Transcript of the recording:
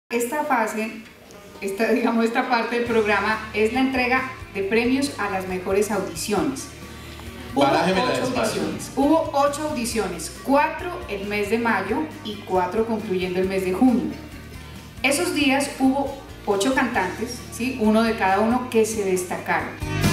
Esta fase, esta parte del programa es la entrega de premios a las mejores audiciones. Hubo 8 audiciones, 4 el mes de mayo y 4 concluyendo el mes de junio. Esos días hubo 8 cantantes, ¿sí? Uno de cada uno, que se destacaron.